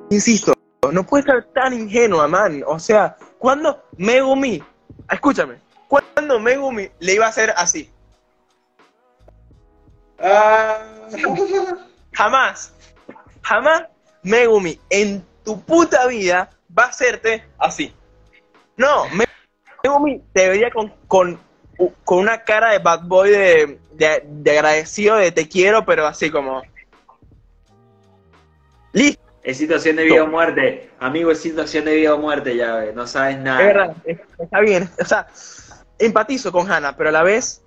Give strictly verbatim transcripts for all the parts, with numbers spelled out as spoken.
insisto, no puede ser tan ingenua, man. O sea, ¿cuándo Megumi, escúchame, cuando Megumi le iba a hacer así? Ah. Jamás, jamás Megumi en tu puta vida va a hacerte así. No, Megumi te vería con, con, con una cara de bad boy de, de, de agradecido, de te quiero, pero así como... Listo. Es situación de vida o muerte. Amigo, es situación de vida o muerte, ya ves. No sabes nada. Es verdad, está bien. O sea, empatizo con Hana, pero a la vez...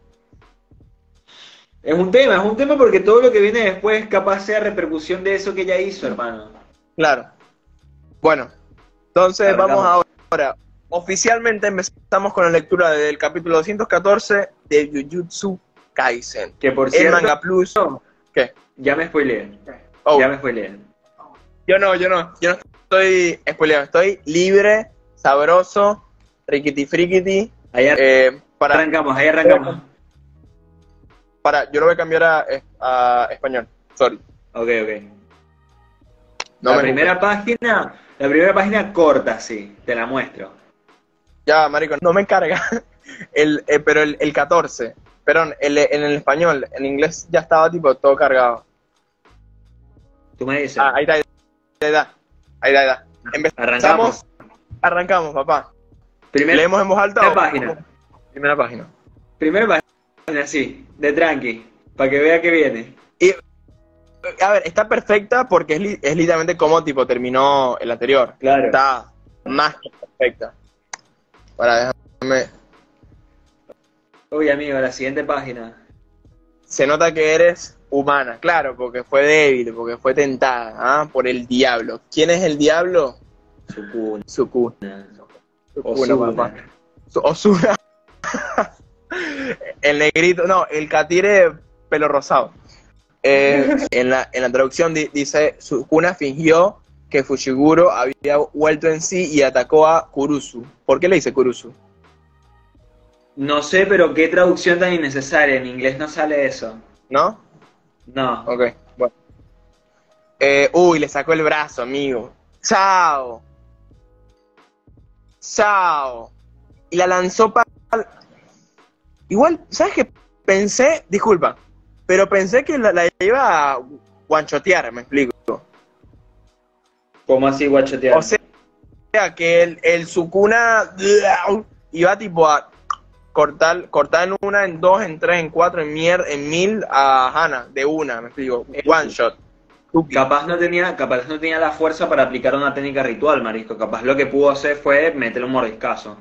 Es un tema, es un tema porque todo lo que viene después capaz sea repercusión de eso que ella hizo, hermano. Claro. Bueno, entonces Arrancamos. vamos ahora. Oficialmente empezamos con la lectura del capítulo doscientos catorce de Jujutsu Kaisen. Que por El cierto, Manga Plus. ¿Qué? Ya me spoileé. Oh. Ya me spoileé. Yo no, yo no. Yo no estoy spoileado. Estoy libre, sabroso, riquiti frikiti. Ahí ar- eh, para, arrancamos, ahí arrancamos. Para, yo lo voy a cambiar a, a español. Sorry. Ok, ok. No la me primera gusta. página, la primera página corta, sí, te la muestro. Ya, marico, no me carga. El, eh, pero el, el catorce. Perdón, el, en el español, en inglés ya estaba tipo todo cargado. Tú me dices. Ah, ahí está, ahí está. Ahí está, ahí está. Empezamos. Arrancamos. Arrancamos, papá. Primera, ¿Leemos en voz alta primera o...? página. Primera página. Primera página, sí, de tranqui, para que vea que viene. Y, a ver, está perfecta porque es, li, es literalmente como tipo terminó el anterior. Claro. Está más que perfecta. Para, déjame... Uy, amigo, la siguiente página. Se nota que eres humana, claro, porque fue débil, porque fue tentada, ¿ah? Por el diablo. ¿Quién es el diablo? Sukuna. Sukuna. Osuna. Papá. Osuna. El negrito, no, el catire pelo rosado. Eh, en, la, en la traducción di, dice, Sukuna fingió que Fushiguro había vuelto en sí y atacó a Kurusu. ¿Por qué le dice Kurusu? No sé, pero qué traducción tan innecesaria. En inglés no sale eso. ¿No? No. Ok, bueno. Eh, uy, le sacó el brazo, amigo. ¡Chao! ¡Chao! Y la lanzó para... Igual, ¿sabes qué? Pensé, disculpa, pero pensé que la, la iba a guanchotear, me explico. ¿Cómo así guachotear? O sea, que el, el Sukuna iba tipo a cortar, cortar en una, en dos, en tres, en cuatro, en, mier, en mil a Hana, de una, me explico. One shot. Capaz no tenía, capaz no tenía la fuerza para aplicar una técnica ritual, marisco. Capaz lo que pudo hacer fue meterle un mordiscazo.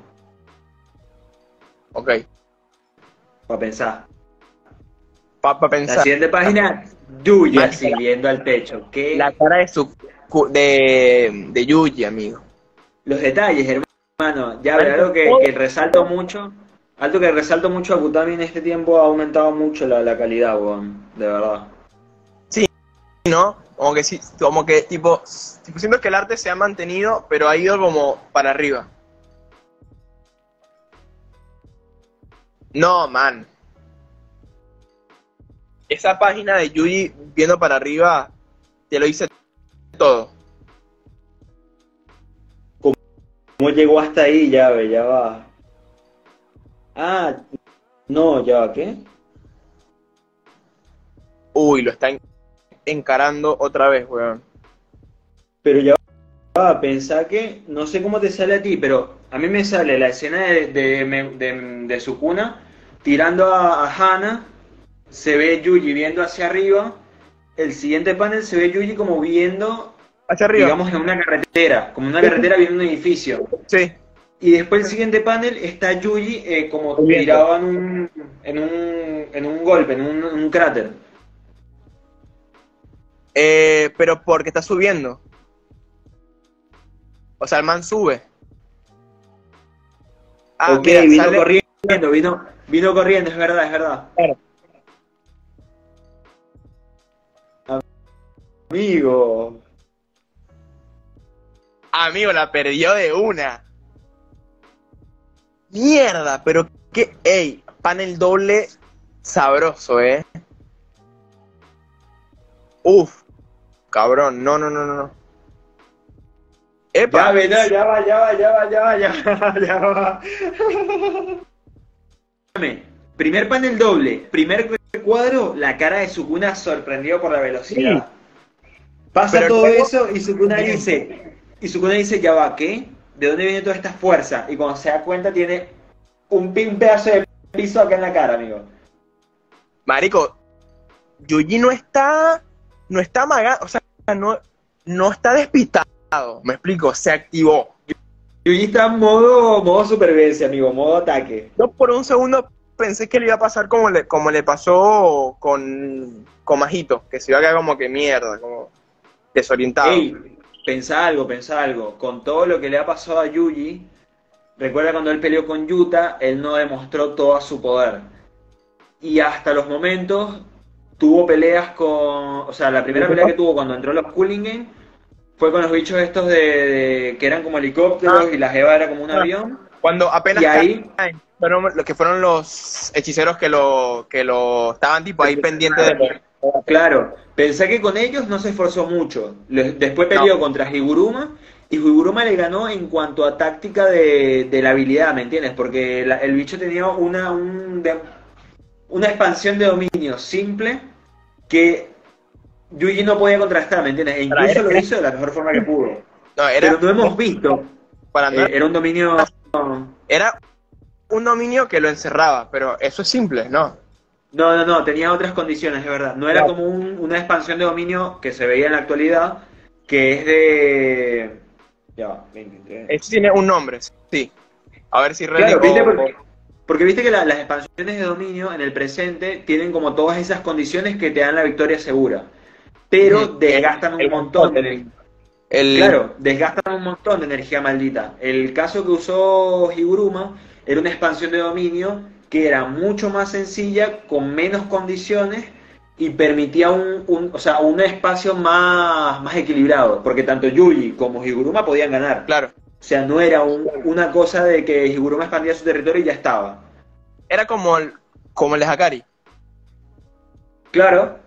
Ok. Para pensar. Para pa pensar. La siguiente página, Yuji así, viendo al techo. ¿Qué? La cara de su de, de Yuji, amigo. Los detalles, hermano. Ya, pero algo que, que resalto mucho. Algo que resalto mucho a Kutami en este tiempo ha aumentado mucho la, la calidad, weón. De verdad. Sí, ¿no? Como que sí, como que tipo, tipo, siento que el arte se ha mantenido, pero ha ido como para arriba. No, man. Esa página de Yuji viendo para arriba te lo dice todo. ¿Cómo llegó hasta ahí? Ya ve, ya va. Ah, no, ya va, ¿qué? Uy, lo está encarando otra vez, weón. Pero ya va, pensá que, no sé cómo te sale a ti, pero a mí me sale la escena de, de, de, de Sukuna tirando a, a Hana, se ve Yuji viendo hacia arriba, el siguiente panel se ve Yuji como viendo, hacia arriba, digamos, en una carretera, como una carretera viendo un edificio. Sí. Y después el siguiente panel está Yuji eh, como tirado en un, en un, en un golpe, en un, en un cráter. Eh, pero porque está subiendo. O sea, el man sube. Ah, ok, mira, vino sale... corriendo, vino, vino corriendo, es verdad, es verdad. Claro. Amigo. Amigo, la perdió de una. Mierda, pero qué... Ey, panel doble sabroso, ¿eh? Uf, cabrón, no, no, no, no. ¡Epa! Ya, ve, no, ya va, ya va, ya va, ya va, ya va, ya va. Primer panel doble, primer cuadro, la cara de Sukuna sorprendido por la velocidad. Pasa Pero todo luego- eso y Sukuna dice, y Sukuna dice, ya va, ¿qué? ¿De dónde viene toda esta fuerza? Y cuando se da cuenta tiene un, pi- un pedazo de piso acá en la cara, amigo. Marico, Yuji no está, no está amagado, o sea, no, no está despistado, me explico, se activó. Yuji está en modo, modo supervivencia, amigo, modo ataque. Yo por un segundo pensé que le iba a pasar como le, como le pasó con, con Majito, que se iba a quedar como que mierda, como desorientado. Ey, pensá algo, pensá algo. Con todo lo que le ha pasado a Yuji, recuerda cuando él peleó con Yuta, él no demostró todo su poder. Y hasta los momentos tuvo peleas con... O sea, la primera pelea que tuvo cuando entró a los Cooling Games fue con los bichos estos de, de- que eran como helicópteros Ah. y la jeva era como un Ah. avión. Cuando apenas Y ahí- caen, fueron los que fueron los hechiceros que lo, que lo estaban tipo ahí pendientes de los... Claro, pensé que con ellos no se esforzó mucho. Le- Después peleó No. contra Higuruma y Higuruma le ganó en cuanto a táctica de, de la habilidad, ¿me entiendes? Porque la- el bicho tenía una, un de- una expansión de dominio simple que Yuji no podía contrastar, ¿me entiendes? E incluso Era- lo era- hizo de la mejor forma que pudo. No, era, Pero no hemos visto. para no Eh, era un dominio... era un dominio que lo encerraba, pero eso es simple, ¿no? No, no, no, tenía otras condiciones, de verdad. No era Claro. como un- una expansión de dominio que se veía en la actualidad, que es de... Ya va, veinte. Eso tiene un nombre, sí. A ver si Claro, Relic viste, o- porque, porque viste que la- las expansiones de dominio en el presente tienen como todas esas condiciones que te dan la victoria segura, pero Ujú. desgastan un El- montón de el- energía. el- Claro, desgastan un montón de energía maldita. El caso que usó Higuruma era una expansión de dominio que era mucho más sencilla, con menos condiciones y permitía un, un- o sea, un espacio más, más equilibrado, porque tanto Yuji como Higuruma podían ganar. Claro, O sea, no era un- una cosa de que Higuruma expandía su territorio y ya estaba. era como el, como el de Hakari. Claro,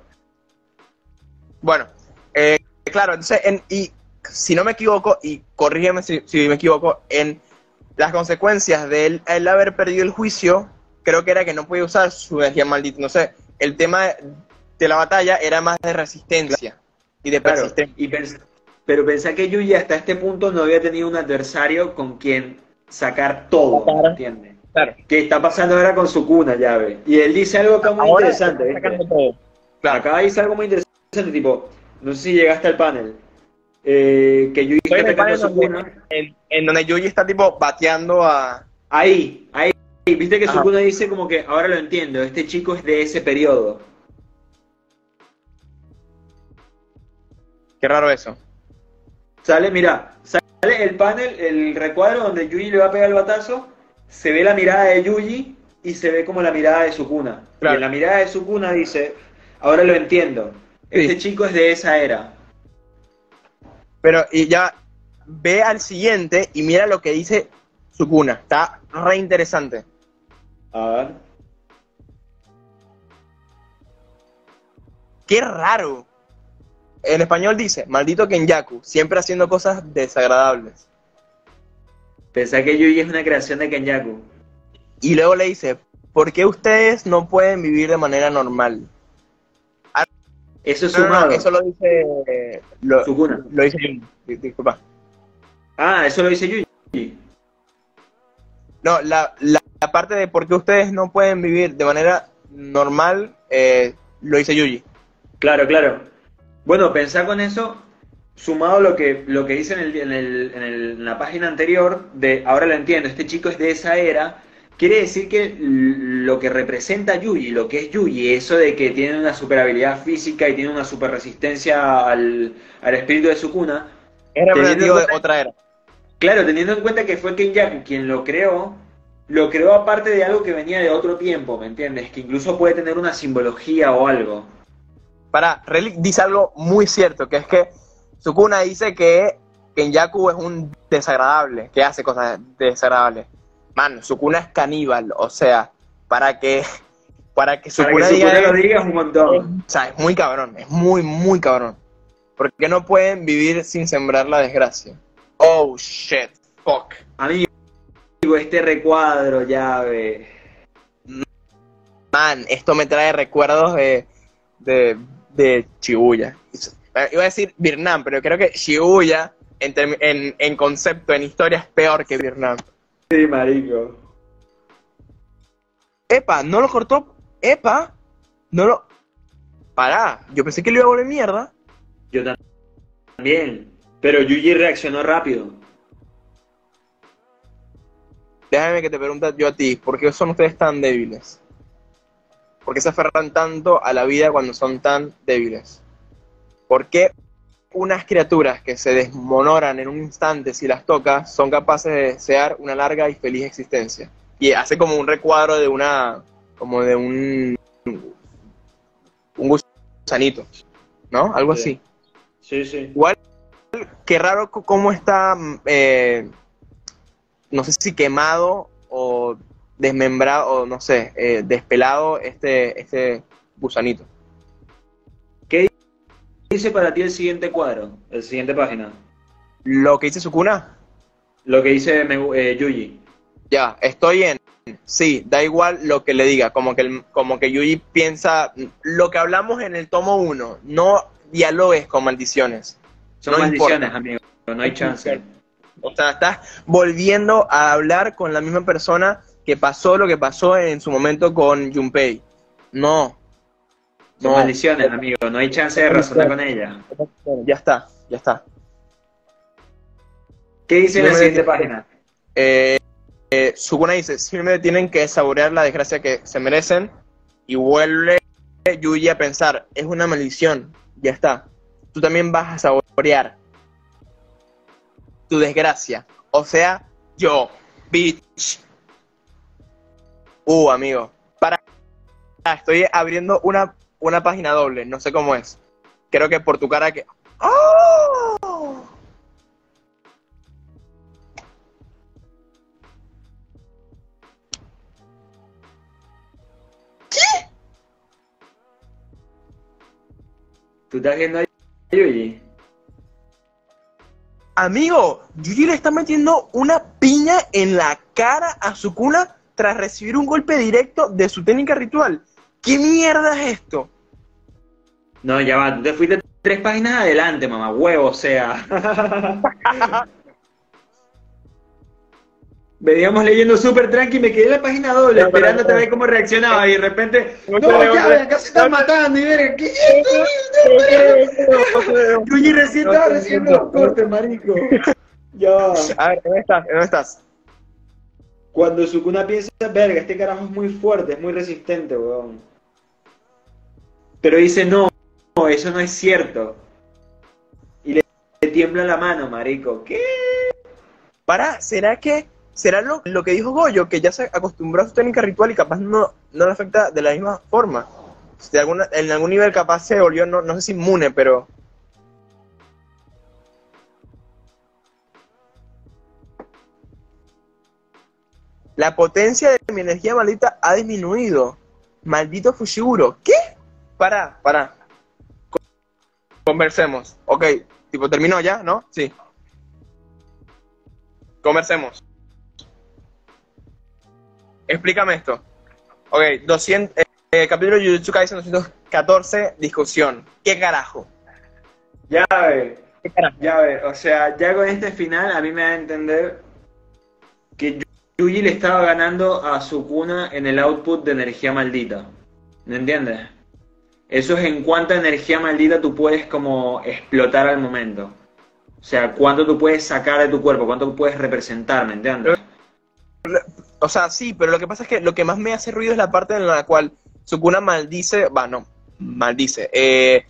Bueno, eh, claro, entonces, en- y si no me equivoco, y corrígeme si, si me equivoco, en las consecuencias de él, él haber perdido el juicio, creo que era que no podía usar su energía maldita. No sé, el tema de la batalla era más de resistencia y de claro. persistencia. Y pens- pero pensá que Yuji hasta este punto no había tenido un adversario con quien sacar todo, Sacar. ¿entiendes? Claro. Que está pasando ahora con Sukuna, llave. Y él dice algo acá muy Ahora interesante, está sacando ¿viste? todo. Claro. Acá dice algo muy interesante, tipo, no sé si llegaste al panel, eh, que Yuji Estoy en está el panel atacando a Sukuna. donde, en, en donde Yuji está tipo bateando a... Ahí, ahí, viste que Ajá. Sukuna dice como que, ahora lo entiendo, este chico es de ese periodo. Qué raro eso. Sale, mira, sale el panel, el recuadro donde Yuji le va a pegar el batazo, se ve la mirada de Yuji y se ve como la mirada de Sukuna. Claro. Y en la mirada de Sukuna dice, ahora lo entiendo, este Sí. chico es de esa era. Pero y ya ve al siguiente y mira lo que dice Sukuna. Está re interesante. A ver. Qué raro. En español dice, maldito Kenyaku, siempre haciendo cosas desagradables. Pensá que Yuji es una creación de Kenyaku. Y luego le dice, ¿por qué ustedes no pueden vivir de manera normal? Eso es No, no, no, sumado. eso lo dice... eh, Lo, Sukuna. lo dice Yuji. Di- Disculpa. Ah, eso lo dice Yuji. No, la, la, la parte de por qué ustedes no pueden vivir de manera normal, eh, lo dice Yuji. Claro, claro. Bueno, pensá con eso, sumado lo que, lo que dice en, el, en, el, en, el, en la página anterior, de ahora lo entiendo, este chico es de esa era, quiere decir que l- lo que representa Yuji, lo que es Yuji, eso de que tiene una super habilidad física y tiene una super resistencia al, al espíritu de Sukuna, Es representativo de cuenta- otra era. claro, teniendo en cuenta que fue Kenyaku quien lo creó, lo creó aparte de algo que venía de otro tiempo, ¿me entiendes? Que incluso puede tener una simbología o algo. Para, Relic dice algo muy cierto, que es que Sukuna dice que Kenyaku es un desagradable, que hace cosas desagradables. Man, Sukuna es caníbal, o sea, para que para que Para Sukuna que diga Sukuna lo eso, diga es un montón. o sea, es muy cabrón, es muy, muy cabrón. Porque no pueden vivir sin sembrar la desgracia. O Oh, shit. Fuck. Amigo, este recuadro, llave. Man, esto me trae recuerdos de, de, de Shibuya. Iba a decir Vietnam, pero creo que Shibuya, en, en, en concepto, en historia, es peor que Vietnam. Sí, marico. Epa, no lo cortó. Epa, no lo... Pará, yo pensé que lo iba a volver mierda. Yo también. Pero Yuji reaccionó rápido. Déjame que te pregunte yo a ti, ¿por qué son ustedes tan débiles? ¿Por qué se aferran tanto a la vida cuando son tan débiles? ¿Por qué unas criaturas que se desmonoran en un instante si las tocas son capaces de desear una larga y feliz existencia? Y hace como un recuadro de una, como de un, un gusanito, ¿no? Algo así. Sí, sí. Igual, qué raro cómo está, eh, no sé si quemado o desmembrado, o no sé, eh, despelado este, este gusanito. ¿Qué dice para ti el siguiente cuadro? El siguiente página. Lo que dice Sukuna, Lo que dice eh, Yuji. ya, estoy en, sí, da igual lo que le diga, como que, el, como que Yuji piensa, lo que hablamos en el tomo uno, no dialogues con maldiciones. Son no maldiciones, importa. amigo, no hay chance. O sea, estás volviendo a hablar con la misma persona que pasó lo que pasó en su momento con Junpei. No. Son no. maldiciones, amigo, no hay chance de razonar con ella. Ya está, ya está. ¿Qué dice en la siguiente página? Eh, eh, Sukuna dice, simplemente tienen que saborear la desgracia que se merecen, y vuelve Yuji a pensar, es una maldición, ya está. Tú también vas a saborear tu desgracia, o sea, yo, bitch. Uh, amigo, para, estoy abriendo una, una página doble, no sé cómo es. Creo que por tu cara que... ¡Oh! ¿Qué? ¿Tú estás viendo a Yuji? Amigo, Yuji le está metiendo una piña en la cara a Sukuna tras recibir un golpe directo de su técnica ritual. ¿Qué mierda es esto? No, ya va, tú te fuiste tres páginas adelante, mamá, huevo, o sea. Veníamos leyendo súper tranqui, me quedé en la página doble, No, pero, esperando no. a ver cómo reaccionaba, y de repente, No no, creo, ya, no. acá se están matando, y verga, ¿qué es esto? Yuji recién estaba recibiendo los cortes, marico. Ya va. A ver, ¿dónde estás? ¿Dónde estás? Cuando Sukuna piensa, verga, este carajo es muy fuerte, es muy resistente, weón. Pero dice, no, no, eso no es cierto. Y le, le tiembla la mano, marico. ¿Qué? Para, ¿será que será lo, lo que dijo Goyo, que ya se acostumbró a su técnica ritual y capaz no, no le afecta de la misma forma? De alguna, en algún nivel capaz se volvió, no, no sé si inmune, pero... La potencia de mi energía maldita ha disminuido. Maldito Fushiguro. ¿Qué? Para, para. Conversemos. Ok, tipo, terminó ya, ¿no? Sí. Conversemos. Explícame esto. Ok, doscientos, eh, capítulo de Jujutsu Kaisen doscientos catorce, discusión. ¿Qué carajo? Ya ve, ¿Qué carajo? ya ve. O sea, ya con este final a mí me da a entender que Yuji le estaba ganando a Sukuna en el output de energía maldita. ¿Me entiendes? Eso es en cuánta energía maldita tú puedes como explotar al momento. O sea, cuánto tú puedes sacar de tu cuerpo, cuánto tú puedes representar, ¿me entiendes? O sea, sí, pero lo que pasa es que lo que más me hace ruido es la parte en la cual Sukuna maldice, va, no, maldice, eh,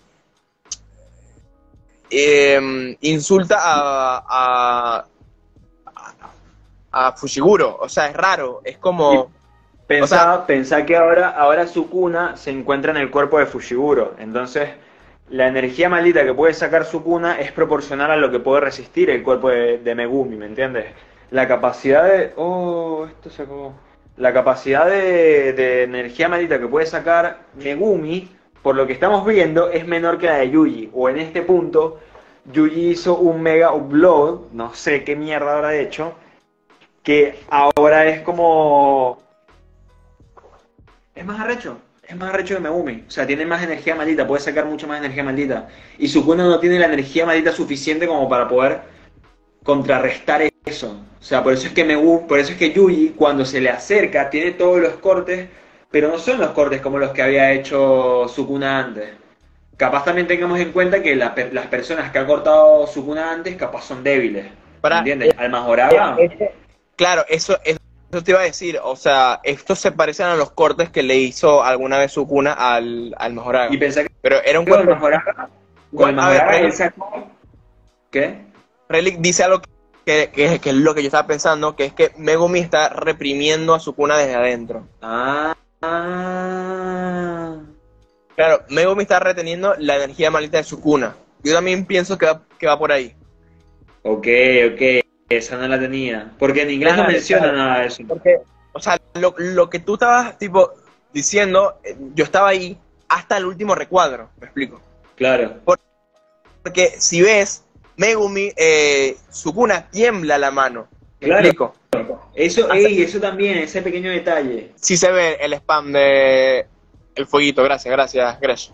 eh, insulta a, a, a, a Fushiguro. O sea, es raro, es como... Pensá, o sea, pensá que ahora, ahora Sukuna se encuentra en el cuerpo de Fushiguro. Entonces, la energía maldita que puede sacar Sukuna es proporcional a lo que puede resistir el cuerpo de, de Megumi, ¿me entiendes? La capacidad de... Oh, esto se acabó. La capacidad de, de energía maldita que puede sacar Megumi, por lo que estamos viendo, es menor que la de Yuji. O en este punto, Yuji hizo un mega upload, no sé qué mierda habrá hecho, que ahora es como... Es más arrecho, es más arrecho que Megumi. O sea, tiene más energía maldita, puede sacar mucho más energía maldita. Y Sukuna no tiene la energía maldita suficiente como para poder contrarrestar eso. O sea, por eso es que Megumi, por eso es que Yuji, cuando se le acerca, tiene todos los cortes, pero no son los cortes como los que había hecho Sukuna antes. Capaz también tengamos en cuenta que la, las personas que ha cortado Sukuna antes, capaz son débiles. Para, ¿Entiendes? eh, Al Majoraba. eh, eh, claro, eso, eso te iba a decir. O sea, estos se parecen a los cortes que le hizo alguna vez Sukuna al, al Majoraga. Y pensé que Pero era un con el corte. Majoraba, con el A ver, Majoraba él Relic, sacó... ¿Qué? Relic dice algo que, que, que es lo que yo estaba pensando, que es que Megumi está reprimiendo a Sukuna desde adentro. Ah... ah. Claro, Megumi está reteniendo la energía maldita de Sukuna. Yo también pienso que va, que va por ahí. Ok, ok, esa no la tenía. Porque en inglés Claro, no menciona claro. nada de eso. Porque, o sea, lo, lo que tú estabas, tipo, diciendo, eh, yo estaba ahí hasta el último recuadro, me explico. Claro. Porque si ves, Megumi, eh, Sukuna tiembla la mano, me Claro. explico. Eso, Hasta- ey, eso también, ese pequeño detalle. Sí se ve el spam de el fueguito, gracias, gracias, Gresh.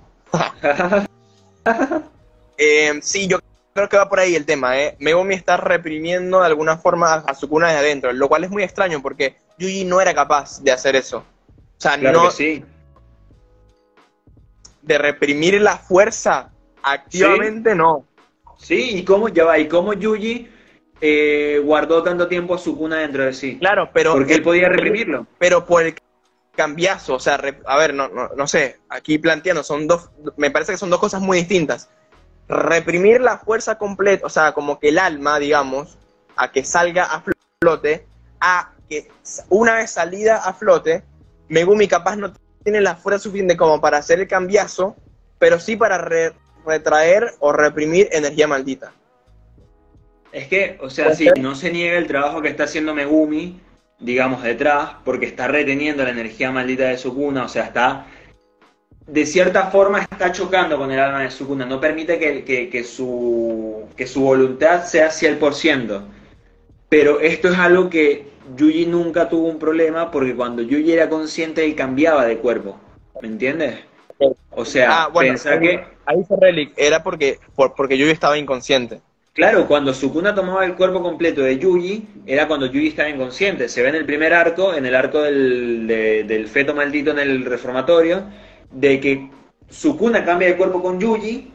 Eh, sí, yo creo que va por ahí el tema, ¿eh? Megumi está reprimiendo de alguna forma a Sukuna desde adentro, lo cual es muy extraño porque Yuji no era capaz de hacer eso. O sea, Claro no que sí. de reprimir la fuerza activamente, no. Sí, y cómo, ya va, y cómo Yuji eh, guardó tanto tiempo a Sukuna dentro de sí. Claro, pero Porque él podía reprimirlo. pero por el cambiazo, o sea, re- a ver, no, no, no sé, aquí planteando, son dos, me parece que son dos cosas muy distintas. Reprimir la fuerza completa, o sea, como que el alma, digamos, a que salga a flote, a que una vez salida a flote, Megumi capaz no tiene la fuerza suficiente como para hacer el cambiazo, pero sí para re- retraer o reprimir energía maldita. Es que, o sea, sí, no se niega el trabajo que está haciendo Megumi, digamos, detrás, porque está reteniendo la energía maldita de Sukuna, o sea, está, de cierta forma, está chocando con el alma de Sukuna, no permite que, que, que, su, que su voluntad sea cien por ciento. Pero esto es algo que Yuji nunca tuvo un problema, porque cuando Yuji era consciente, él cambiaba de cuerpo, ¿me entiendes? O sea, Ah, bueno, pensar ahí, que... ahí dice Relic, era porque, por, porque yo estaba inconsciente. Claro, cuando Sukuna tomaba el cuerpo completo de Yuji, era cuando Yuji estaba inconsciente. Se ve en el primer arco, en el arco del, de- del feto maldito en el reformatorio, de que Sukuna cambia de cuerpo con Yuji,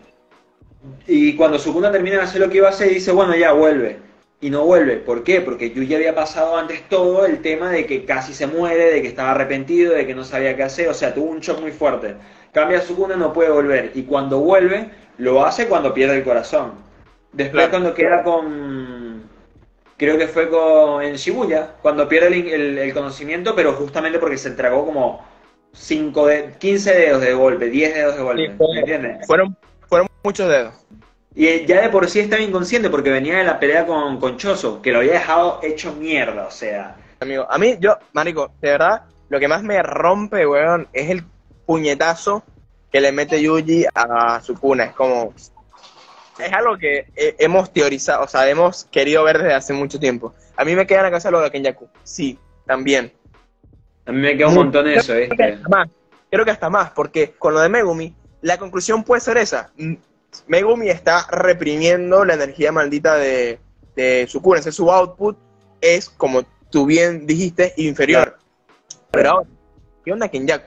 y cuando Sukuna termina de hacer lo que iba a hacer, dice, bueno, ya vuelve. Y no vuelve. ¿Por qué? Porque Yuji había pasado antes todo el tema de que casi se muere, de que estaba arrepentido, de que no sabía qué hacer, o sea, tuvo un shock muy fuerte. Cambia a Sukuna, no puede volver. Y cuando vuelve, lo hace cuando pierde el corazón. Después Claro. cuando queda con... Creo que fue con, en Shibuya, cuando pierde el, el- el conocimiento, pero justamente porque se tragó como cinco de, quince dedos de golpe, diez dedos de golpe, Sí, fue- ¿me entiendes? Fueron, fueron muchos dedos. Y ya de por sí estaba inconsciente porque venía de la pelea con, con Choso, que lo había dejado hecho mierda, o sea... Amigo, a mí, yo, marico, de verdad, lo que más me rompe, weón, es el puñetazo que le mete Yuji a Sukuna. Es como... Es algo que eh, hemos teorizado, o sea, hemos querido ver desde hace mucho tiempo. A mí me queda en la cabeza lo de Kenyaku. Sí, también. A mí me queda un montón eso, Creo que ¿viste? hasta más, creo que hasta más, porque con lo de Megumi, la conclusión puede ser esa. M- Megumi está reprimiendo la energía maldita de, de Sukuna. Ese su output es, como tú bien dijiste, inferior. Pero ahora, ¿qué onda Kenyaku?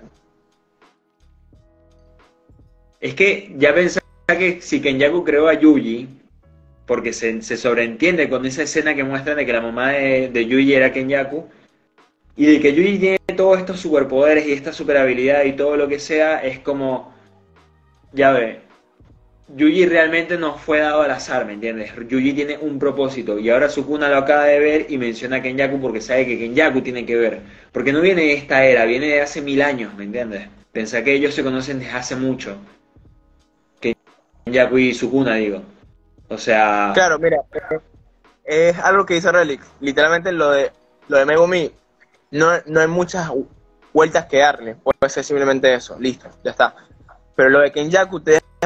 Es que ya pensaba que si Kenyaku creó a Yuji, porque se, se sobreentiende con esa escena que muestran de que la mamá de, de Yuji era Kenyaku, y de que Yuji tiene todos estos superpoderes y esta super habilidad y todo lo que sea, es como, ya ve, Yuji realmente no fue dado al azar, ¿me entiendes? Yuji tiene un propósito, y ahora Sukuna lo acaba de ver y menciona a Kenyaku porque sabe que Kenyaku tiene que ver, porque no viene de esta era, viene de hace mil años, ¿me entiendes? Pensá que ellos se conocen desde hace mucho. Kenyaku y Sukuna, digo. O sea... Claro, mira, eh, es algo que dice Relic. Literalmente lo de lo de Megumi, no, no hay muchas vueltas que darle. Puede ser simplemente eso, listo, ya está. Pero lo de Kenyaku te deja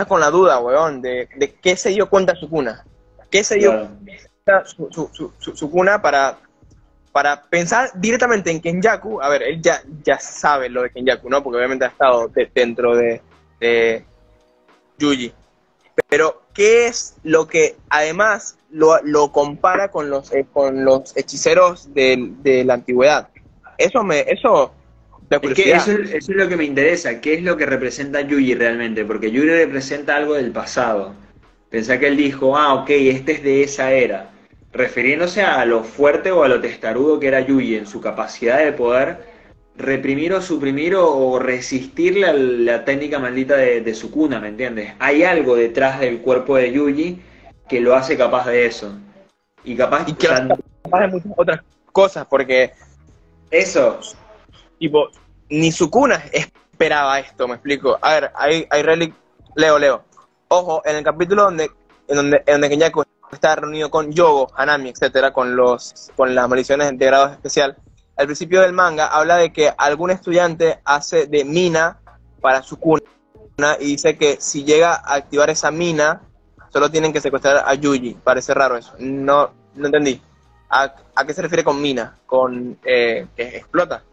con la duda, weón, de, de qué se dio cuenta Sukuna. ¿Qué se dio Claro. su, su, su, su- Sukuna para, para pensar directamente en Kenjaku? A ver, él ya, ya sabe lo de Kenjaku, ¿no? Porque obviamente ha estado de- dentro de, de Yuji. Pero, ¿qué es lo que además lo, lo compara con los, eh, con los hechiceros de, de la antigüedad? Eso me, eso, la Es que eso, curiosidad. es- eso es lo que me interesa, ¿qué es lo que representa Yuji realmente? Porque Yuji representa algo del pasado. Pensá que él dijo, ah, ok, este es de esa era, refiriéndose a lo fuerte o a lo testarudo que era Yuji en su capacidad de poder reprimir o suprimir o, o resistir la, la técnica maldita de, de Sukuna, ¿me entiendes? Hay algo detrás del cuerpo de Yuji que lo hace capaz de eso. Y capaz, Y o que lo hace sea, capaz de muchas otras cosas, porque, eso, tipo, ni Sukuna esperaba esto, me explico. A ver, hay, hay relic, leo, leo. Ojo, en el capítulo donde, en donde, en donde Kenyaku está reunido con Yogo, Hanami, etcétera, con los, con las maldiciones de grado especial, al principio del manga habla de que algún estudiante hace de mina para Sukuna y dice que si llega a activar esa mina, solo tienen que secuestrar a Yuji. Parece raro eso. No, no entendí. ¿A, a qué se refiere con mina? Con eh, que explota.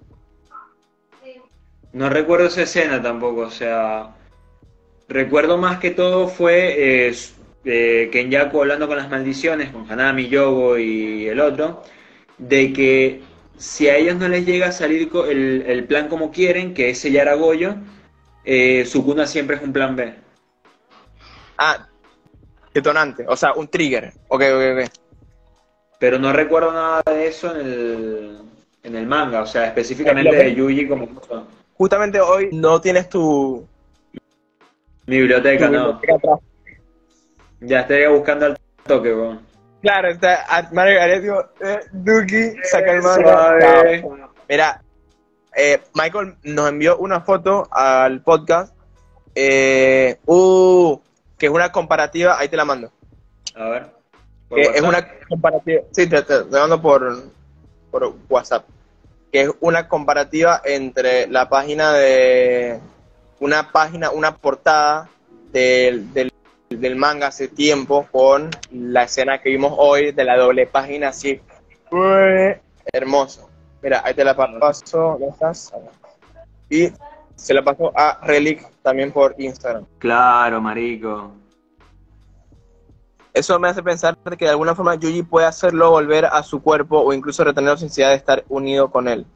no recuerdo esa escena tampoco, o sea, recuerdo más que todo fue eh, eh, Kenyaku hablando con las maldiciones, con Hanami, Yogo y el otro, de que si a ellos no les llega a salir co- el, el plan como quieren, que es sellar a Goyo, eh, Sukuna siempre es un plan B. Ah, detonante. O sea, un trigger. Ok, ok, ok. Pero no recuerdo nada de eso en el, en el manga, o sea, Eh, lo específicamente de que- Yuji como cosa. Justamente hoy no tienes tu, Mi tu biblioteca, no. biblioteca atrás. Ya estaría buscando al toque, weón. Claro, está a- Mario Garetti, eh, Duki, saca el manga. Suave. Chao. Mira, eh, Michael nos envió una foto al podcast. Eh, uh, que es una comparativa, ahí te la mando. A ver. ¿Por Que es WhatsApp? una comparativa, sí, te, te, te mando por, por WhatsApp. Que es una comparativa entre la página de una página, una portada del, del, del manga hace tiempo con la escena que vimos hoy de la doble página así. Ué, hermoso. Mira, ahí te la paso, ¿dónde estás? Y se la paso a Relic también por Instagram. Claro, marico. Eso me hace pensar que de alguna forma Yuji puede hacerlo volver a su cuerpo o incluso retener la necesidad de estar unido con él.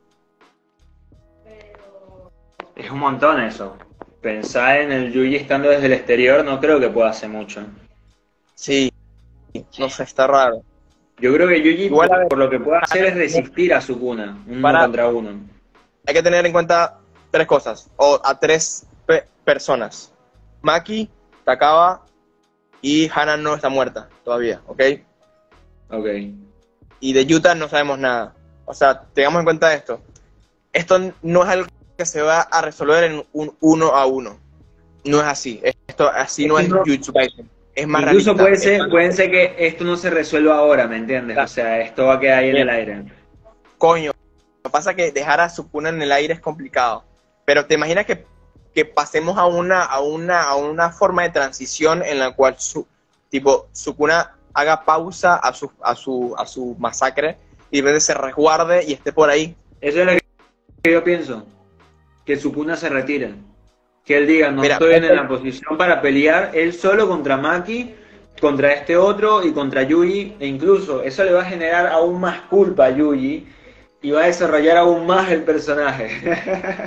Es un montón eso. Pensar en el Yuji estando desde el exterior no creo que pueda hacer mucho. Sí, no sé, está raro. Yo creo que Yuji Igual, a por, ver, por lo que puede hacer es resistir a Sukuna, uno Para- contra uno. hay que tener en cuenta tres cosas, o a tres pe- personas. Maki, Takawa y Hana no está muerta todavía, ¿ok? Ok. Y de Yuta no sabemos nada. O sea, tengamos en cuenta esto. Esto no es algo que se va a resolver en un uno a uno. No es así. Esto así no es No. Jujutsu Kaisen. Es más Incluso realista. puede Es ser, más- pueden ser que esto no se resuelva ahora, ¿me entiendes? O sea, esto va a quedar ahí en Bien. el aire. Coño, lo que pasa es que dejar a Sukuna en el aire es complicado. Pero te imaginas que, que pasemos a una, a, una, a una forma de transición en la cual su, tipo, Sukuna haga pausa a su, a, su, a su masacre y de repente se resguarde y esté por ahí. Eso es lo que yo pienso. Que Sukuna se retire. Que él diga, no Mira, estoy en Michael- la posición para pelear él solo contra Maki, contra este otro y contra Yuji. E incluso eso le va a generar aún más culpa a Yuji y va a desarrollar aún más el personaje.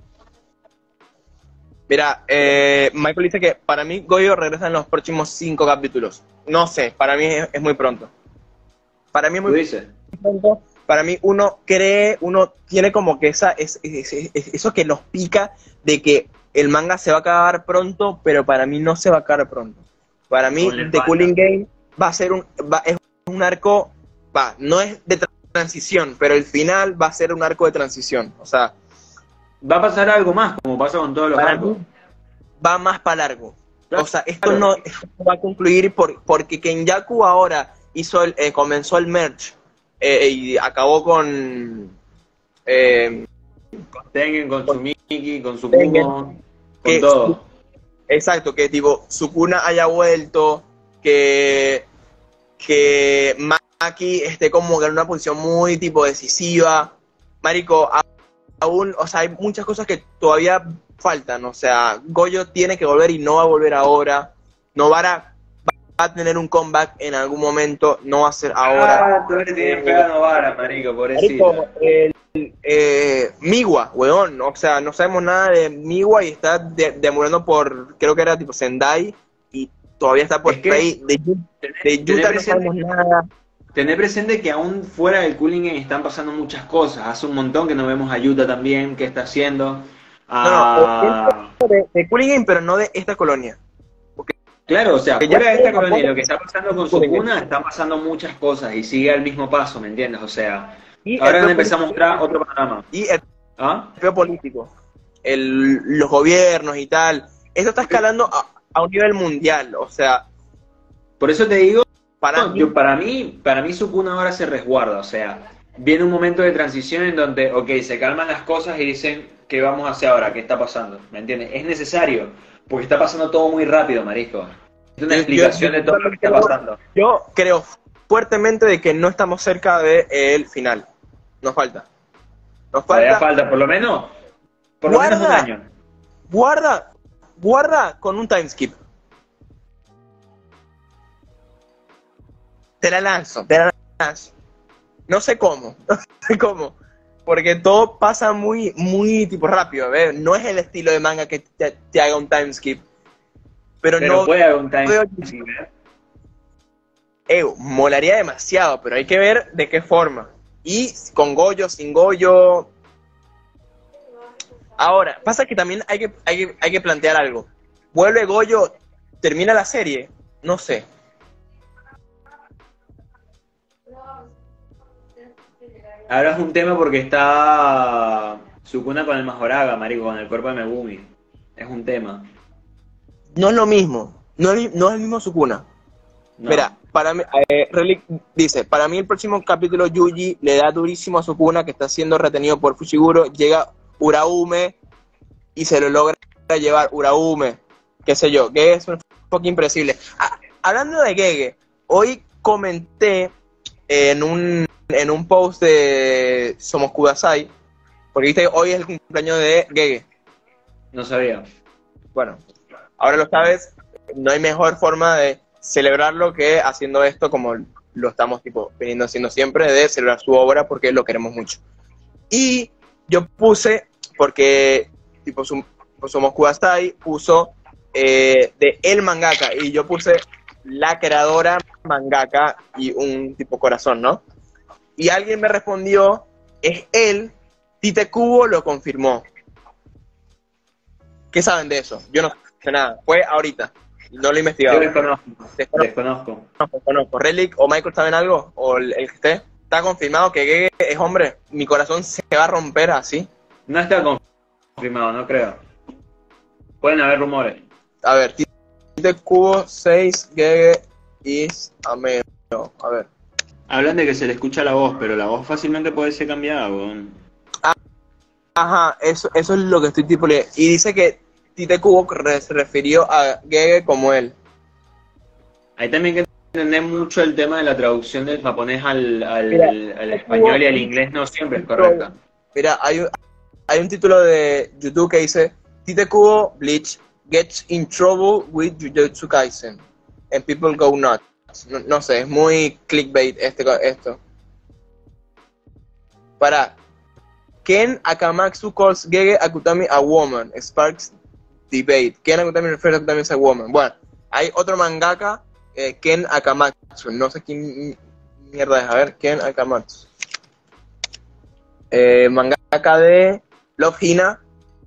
Mira, eh, Michael dice que para mí Goyo regresa en los próximos cinco capítulos. No sé, para mí es, es muy pronto. Para mí es ¿Tú muy dices? pronto. Para mí uno cree, uno tiene como que esa, es, es- es- es- eso que nos pica de que el manga se va a acabar pronto, pero para mí no se va a acabar pronto. Para mí Aún le The falta. Cooling Game va a ser un, va- es un arco, va, no es de tra- transición, pero el final va a ser un arco de transición. O sea, Va a pasar algo más, como pasa con todos los para arcos. mí va más para largo. Claro. O sea, esto no, esto no va a concluir por, porque Kenyaku ahora hizo el, eh, comenzó el merge eh, y acabó con eh, Tengen con su Miki, con su Tengen. Kumo, con que todo. exacto, que tipo Sukuna haya vuelto, que, que Maki esté como que en una posición muy tipo decisiva. Marico, a- aún, o sea, hay muchas cosas que todavía faltan, o sea, Goyo tiene que volver y no va a volver ahora. Novara va a tener un comeback en algún momento, no va a ser ahora. Ah, tú le tienes fe a Novara, marico, pobrecito. Marico, el, eh, Miwa, weón, o sea, no sabemos nada de Miwa y está de- demorando por, creo que era tipo Sendai, y todavía está por Es que ahí. De, Yu- de tener Yuta no presente, sabemos nada. tener presente que aún fuera del Cooling están pasando muchas cosas. Hace un montón que no vemos a Yuta también, qué está haciendo. No, no, eh, dentro Ah, de, de Cooling Game, pero no de esta colonia. Porque claro, o sea, ya fuera de estoy esta en colonia y Japón, lo que está pasando con Cooling Game. Sukuna, están pasando muchas cosas y sigue al mismo paso, ¿me entiendes? O sea, Y el ahora nos feo empezamos a político, mostrar otro panorama. y el ¿Ah? feo político, el, los gobiernos y tal. Esto está escalando a, a un nivel mundial, o sea, Por eso te digo, para mí, yo, para mí, para mí Sukuna ahora se resguarda, o sea, viene un momento de transición en donde, ok, se calman las cosas y dicen, ¿qué vamos a hacer ahora? ¿Qué está pasando? ¿Me entiendes? Es necesario, porque está pasando todo muy rápido, marisco. Es una yo, yo- explicación yo de todo lo que está creo- pasando. yo creo fuertemente de que no estamos cerca del final. Nos falta. Nos Todavía falta. falta, por lo menos, por lo menos un Guarda, año. guarda, guarda con un time skip. Te la lanzo, te la lanzo. No sé cómo, no sé cómo. Porque todo pasa muy, muy tipo rápido, ¿ves? No es el estilo de manga que te, te haga un time skip. Pero, Pero no puede haber un time veo. skip, ¿eh? Eh, molaría demasiado, pero hay que ver de qué forma. Y con Goyo, sin Goyo. Ahora, pasa que también hay que, hay que, hay que plantear algo. ¿Vuelve Goyo? ¿Termina la serie? No sé. Ahora es un tema porque está Sukuna con el Majoraga, marico, con el cuerpo de Megumi. Es un tema. No es lo mismo. No es, no es el mismo Sukuna. No. Mira, para mí, eh, Relic dice, para mí el próximo capítulo Yuji le da durísimo a Sukuna que está siendo retenido por Fushiguro, llega Uraume y se lo logra llevar Uraume, qué sé yo, Gege es un poco impredecible. Ah, hablando de Gege, hoy comenté en un, en un post de Somos Kudasai, porque viste, hoy es el cumpleaños de Gege. No sabía. Bueno, ahora lo sabes, no hay mejor forma de celebrarlo que haciendo esto como lo estamos tipo veniendo haciendo siempre, de celebrar su obra porque lo queremos mucho. Y yo puse, porque tipo Sum- Somos Kudasai puso eh, de el mangaka, y yo puse la creadora mangaka y un tipo corazón, ¿no? Y alguien me respondió, es él, Tite Kubo lo confirmó. ¿Qué saben de eso? Yo no sé nada, fue ahorita, no lo he investigado. Yo desconozco. Desconozco, Desconozco. desconozco. Relic o Michael saben algo, o el, el que esté. Está confirmado que Gege es hombre. Mi corazón se va a romper así. No está confirmado, no creo. Pueden haber rumores. A ver, Tite Kubo seis, Gege is a male. A ver. Hablan de que se le escucha la voz, pero la voz fácilmente puede ser cambiada, weón. Ajá, eso, eso es lo que estoy tipo. le- Y dice que Tite Kubo re- se refirió a Gege como él. Hay también que entender mucho el tema de la traducción del japonés al, al, Mira, al español y al inglés no siempre es correcta. Mira, hay un, hay un título de YouTube que dice Tite Kubo Bleach gets in trouble with Jujutsu Kaisen and people go nuts. No, no sé, es muy clickbait este, esto. Para Ken Akamatsu calls Gege Akutami a woman, sparks debate. Ken Akutami refers a Akutami as a woman. Bueno, hay otro mangaka, eh, Ken Akamatsu, no sé quién mierda es, a ver, Ken Akamatsu. Eh, mangaka de Love Hina,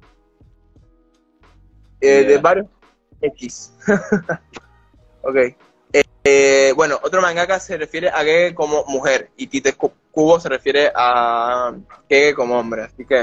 eh, Yeah. de varios X. Ok. Eh, eh, bueno, otro mangaka se refiere a Gege como mujer y Tite Ku- Kubo se refiere a Gege como hombre, así que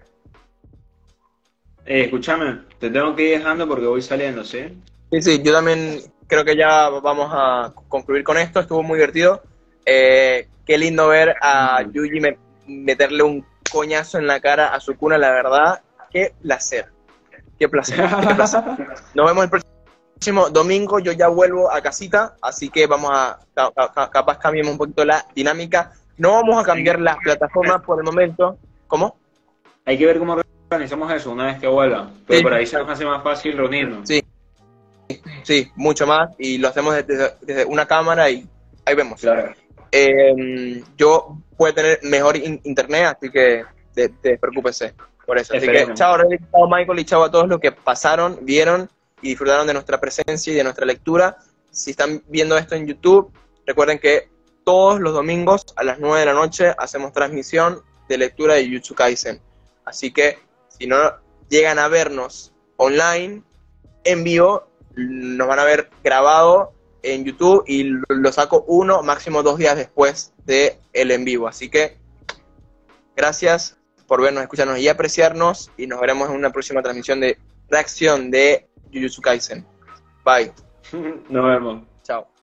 Eh, escúchame, te tengo que ir dejando porque voy saliendo, ¿sí? sí, sí, yo también creo que ya vamos a concluir con esto, estuvo muy divertido. Eh, qué lindo ver a Yuji me- meterle un coñazo en la cara a Sukuna, la verdad, qué placer. Qué placer, qué placer. Nos vemos el próximo domingo, yo ya vuelvo a casita, así que vamos a, ca- ca- capaz cambiemos un poquito la dinámica. No vamos a cambiar las plataformas por el momento. ¿Cómo? Hay que ver cómo organizamos eso una vez que vuelva. Pero Sí. por ahí se nos hace más fácil reunirnos. Sí. Sí, mucho más, y lo hacemos desde, desde una cámara y ahí vemos. Claro. Eh, yo voy a tener mejor in- internet, así que te, te preocúpese por eso. Así que Esperemos. chao Reddy, chao Michael y chao a todos los que pasaron, vieron y disfrutaron de nuestra presencia y de nuestra lectura. Si están viendo esto en YouTube, recuerden que todos los domingos a las nueve de la noche hacemos transmisión de lectura de Jujutsu Kaisen. Así que si no llegan a vernos online, en vivo, nos van a ver grabado en YouTube y lo, lo saco uno, máximo dos días después de el en vivo. Así que gracias por vernos, escucharnos y apreciarnos, y nos veremos en una próxima transmisión de reacción de Jujutsu Kaisen. Bye. Nos vemos. Chao.